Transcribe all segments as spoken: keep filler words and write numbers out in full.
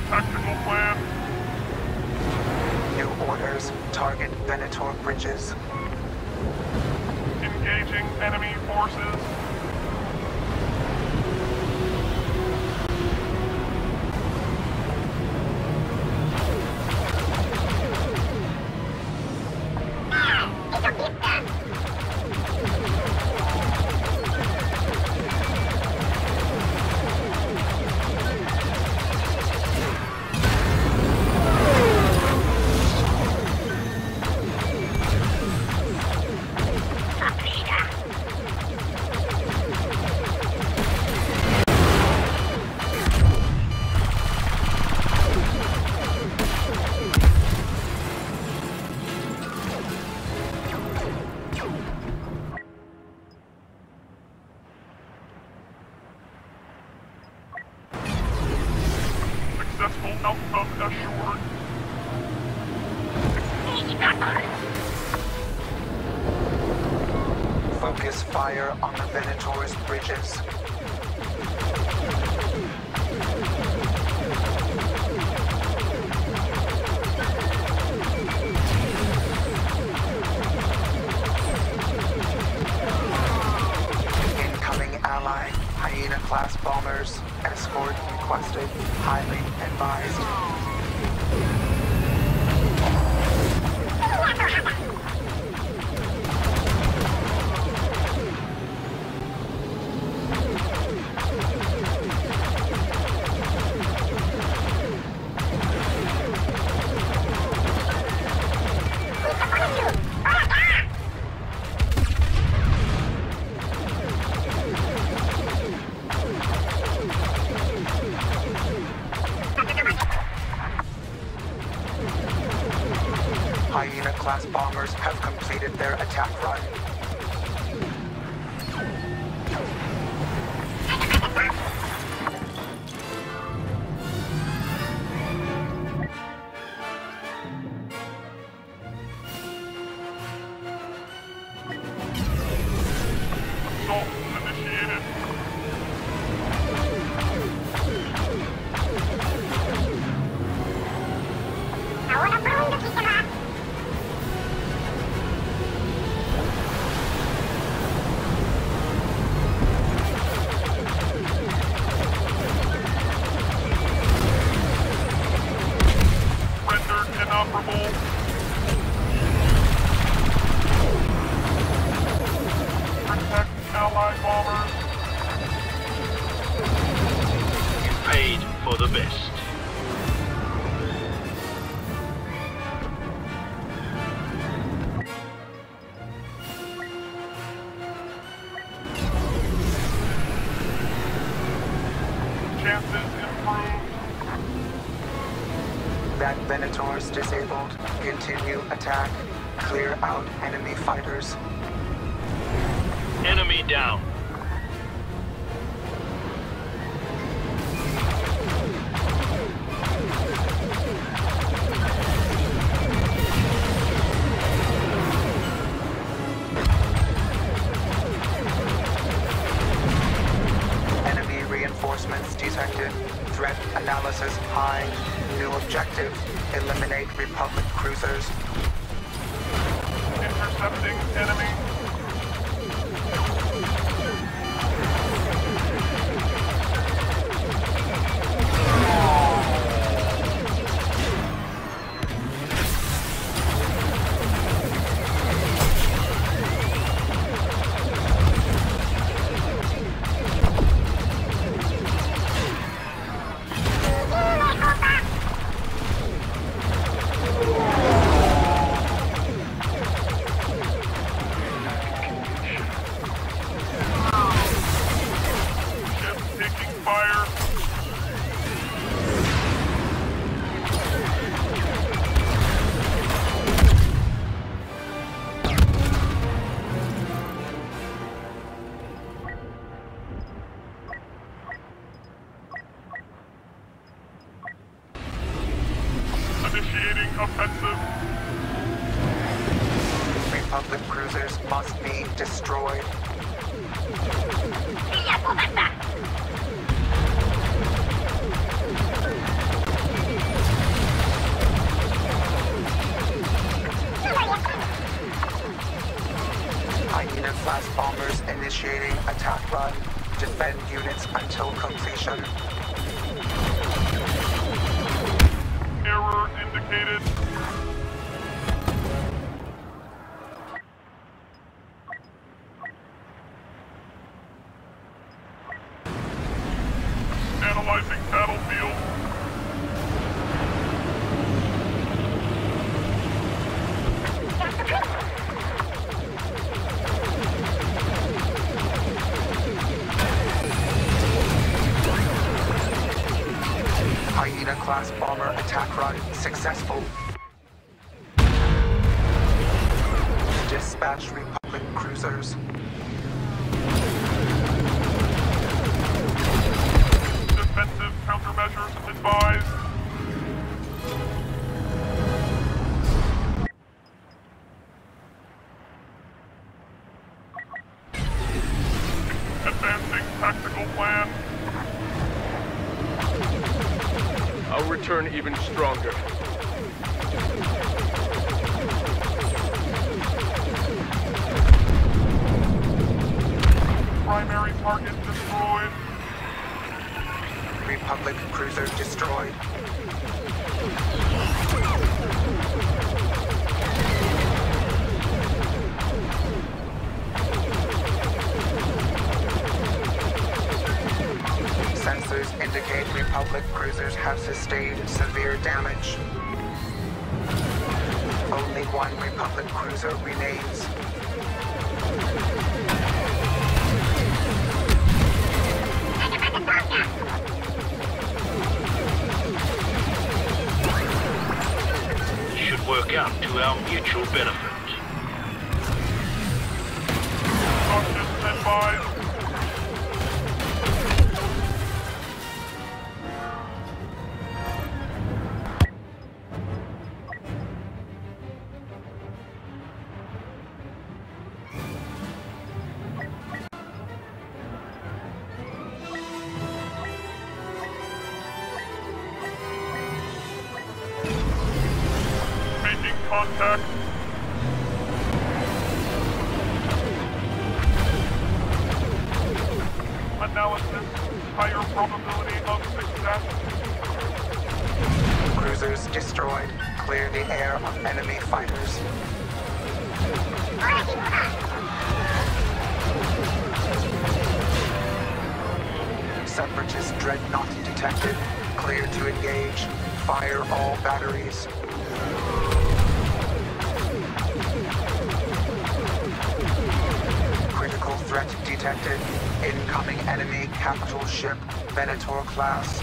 Tactical plan. New orders. Target Venator bridges. Engaging enemy forces. Successful outcome assured. Focus fire on the Venator's bridges. Incoming ally, Hyena-class bombers. Escort requested. Highly advised. Hyena-class bombers have completed their attack run. Assault initiated. Rendered inoperable. Protect ally bombers. You paid for the best. Chances improved. That Venator's disabled. Continue attack. Clear out enemy fighters. Enemy down. Enemy reinforcements detected. Threat analysis high. New objective. Eliminate Republic cruisers. Intercepting enemy. Ship taking fire. Initiating offensive. Republic cruisers must be destroyed. bombers initiating attack run. Defend units until completion. Error indicated. Analyzing battlefield. Hyena-class bomber attack run successful. Dispatch Republic cruisers. Defensive countermeasures advised. Advancing tactical plan. I'll return even stronger. Primary target destroyed. Republic cruiser destroyed. Sensors indicate Republic cruisers have sustained severe damage. Only one Republic cruiser remains. Should work out to our mutual benefit. Cautious advised. Making contact. Analysis. Higher probability of success. Cruisers destroyed. Clear the air of enemy fighters. Separatist dreadnought detected. Clear to engage. Fire all batteries. Critical threat detected. Incoming enemy capital ship, Venator class.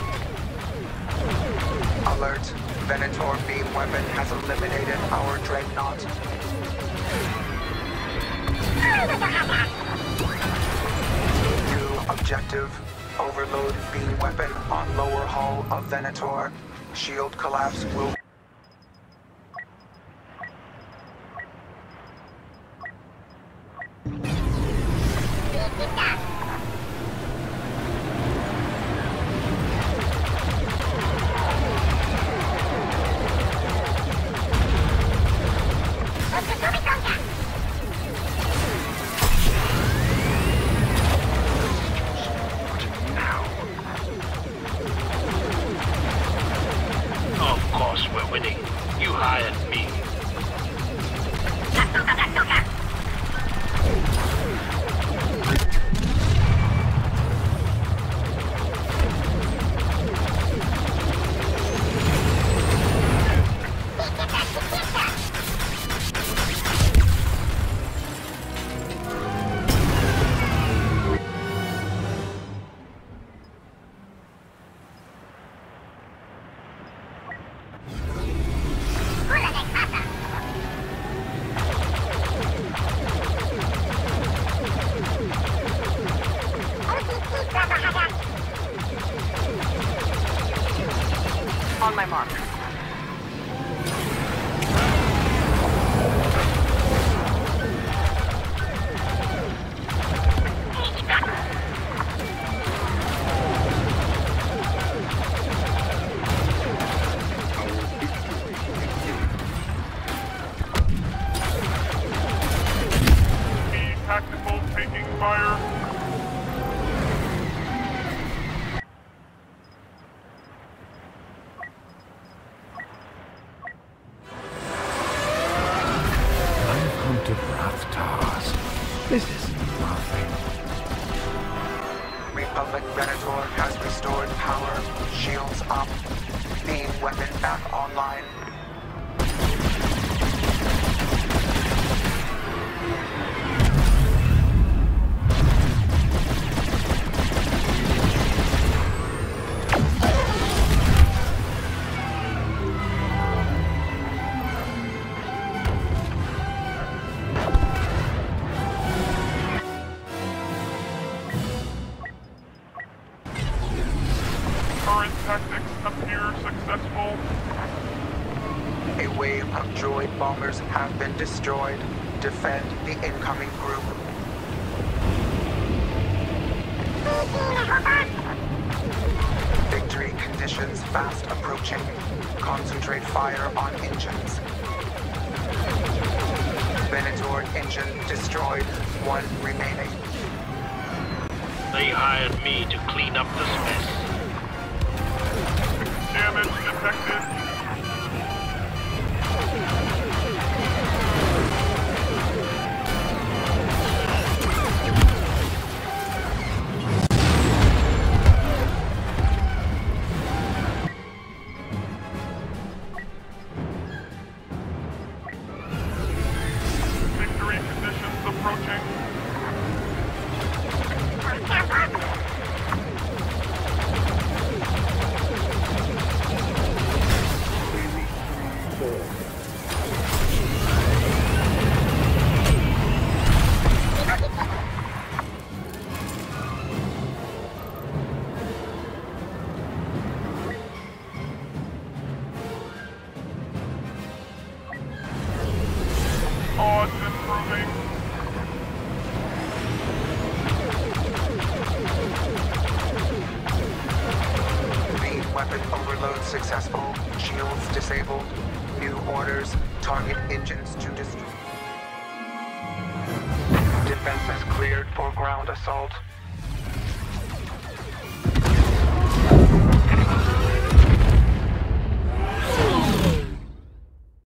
Alert. Venator beam weapon has eliminated our dreadnought. New objective. Overload beam weapon on lower hull of Venator. Shield collapse will... Of course we're winning. You hired me. On my mark. Key tactical taking fire. I've come to Brathtas. This is nothing. Republic Venator has restored power. Shields up. Beam weapon back online. Current tactics appear successful. A wave of droid bombers have been destroyed. Defend the incoming group. Victory conditions fast approaching. Concentrate fire on engines. Venator engine destroyed. One remaining. They hired me to clean up this mess. Damage detected. Victory conditions approaching. Odds improving. Beam weapon overload successful. Shields disabled. New orders. Target engines to destroy. Defenses cleared for ground assault.